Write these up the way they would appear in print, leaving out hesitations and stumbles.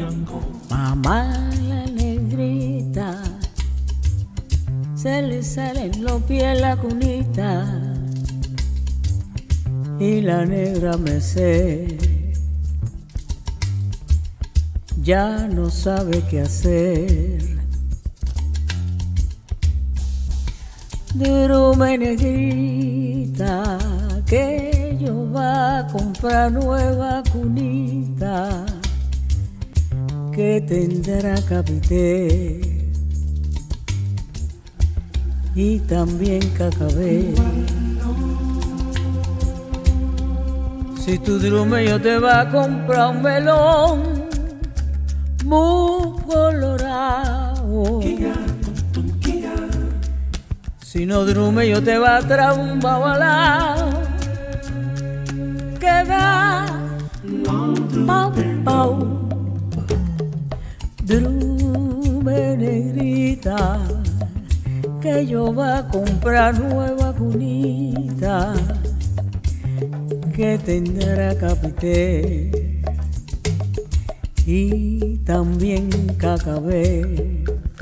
Mamá la negrita, se le salen los pies la cunita y la negra Merced ya no sabe qué hacer. Durume negrita, que yo va a comprar nueva cunita que tendrá capité y también cacabé. Si tu drume yo te va a comprar un melón muy colorado, si no drume yo te va a traer un babalao que da pau pau. Drume negrita, que yo va a comprar nueva cunita que tendrá capité y también cacabé.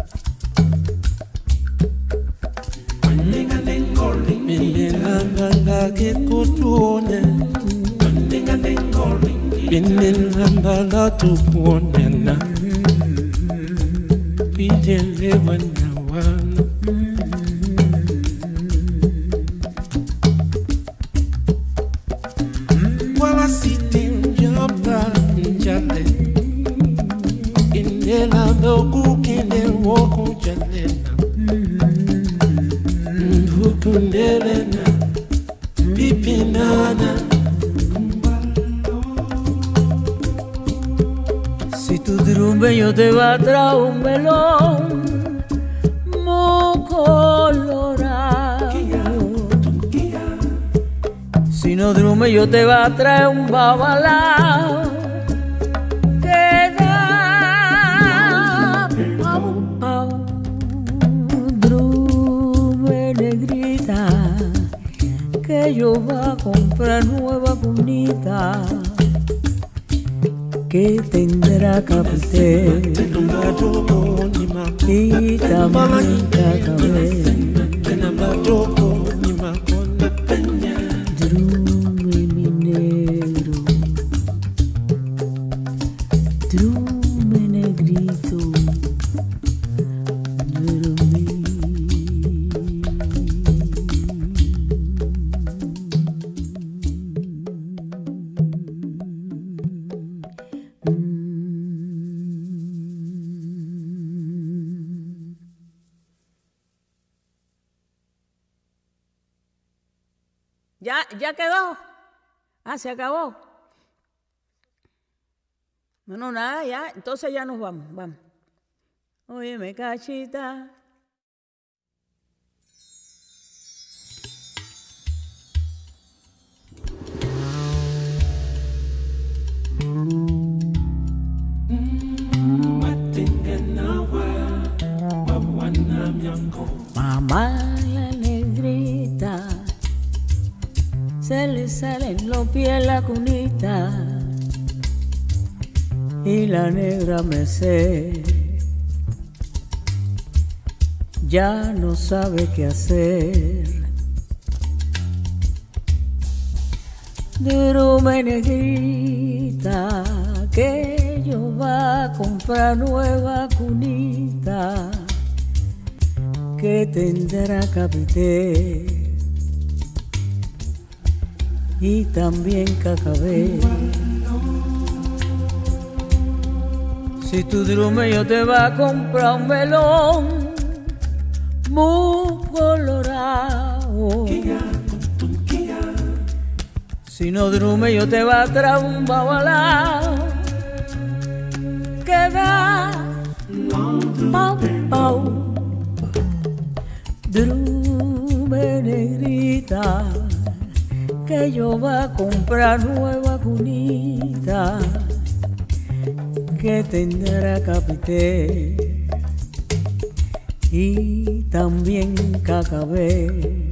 Que kutune binilambala tukunena bidele wanawana wala sitim jabba njale inela doku kinde woku jalena hukundelena pipinana. Si tu drume yo te va a traer un melón muy colorado, si no drume yo te va a traer un babalao que da pau pau. Drume negrita, que yo va a comprar nueva cunita que tendrá capité y también cacabé. Drume mi negro, drume negrito, drume. ¿Ya quedó? Ah, se acabó. Bueno, nada, ya. Entonces ya nos vamos, vamos. Óyeme, cachita. Mamá la negrita, se le salen los pies la cunita y la negra Merced ya no sabe qué hacer. Durume negrita, que yo va a comprar nueva cunita que tendrá capité y también cacabé. Si tu drume yo te va a comprar un melón muy colorado, si no drume yo te va a traer un babalao que da pau pau. Drume negrita, que yo va a comprar nueva cunita que tendrá capité y también cacabé.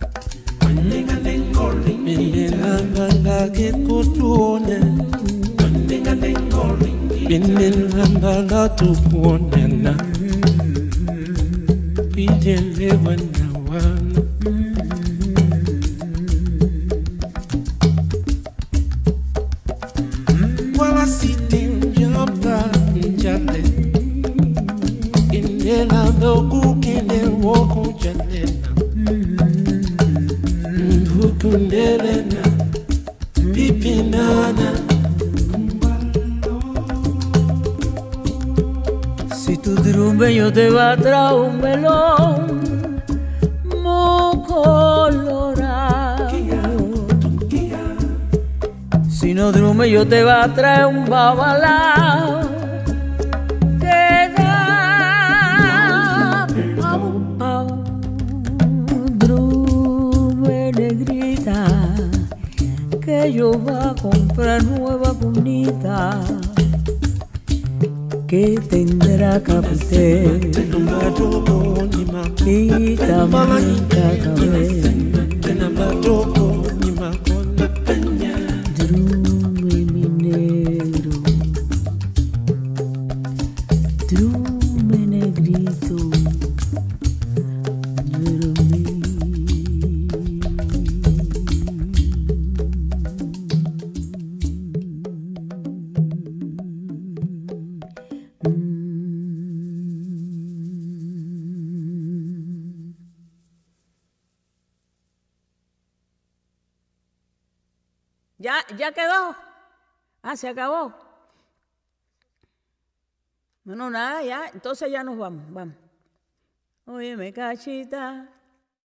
Que kutune Binilamba la tuponena Bidele wana wana Wala siti mjamba njale Indela doku kende woku jalena Mbukundelena Pipinana Si tu derrumbe yo te va a traer un melón muy colorado. Si no derrumbe yo te va a traer un babalao que da pau, pau. Drume negrita que yo va a comprar nueva cunita que tendrá capitel y también cacabel. Drume mi negro, drume negrito, drume. ¿Ya quedó? Ah, se acabó. Bueno, nada, ya. Entonces ya nos vamos. Óyeme, cachita.